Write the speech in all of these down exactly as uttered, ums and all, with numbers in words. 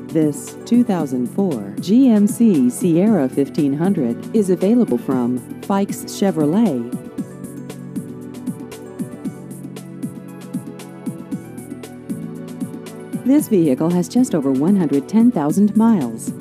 This two thousand four G M C Sierra fifteen hundred is available from Fikes Chevrolet. This vehicle has just over one hundred ten thousand miles.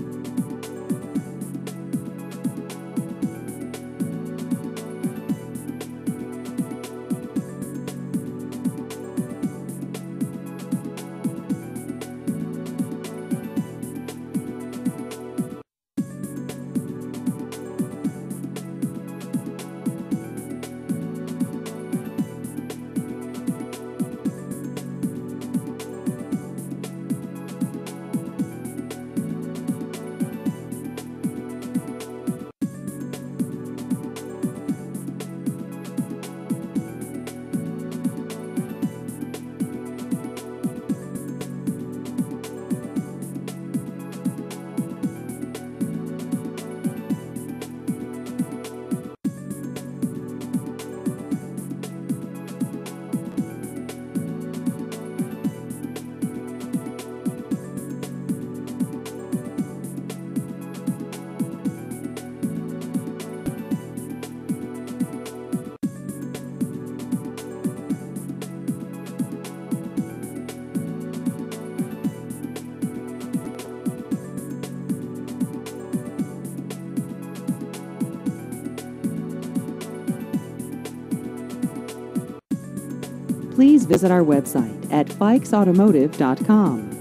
Please visit our website at fikes automotive dot com.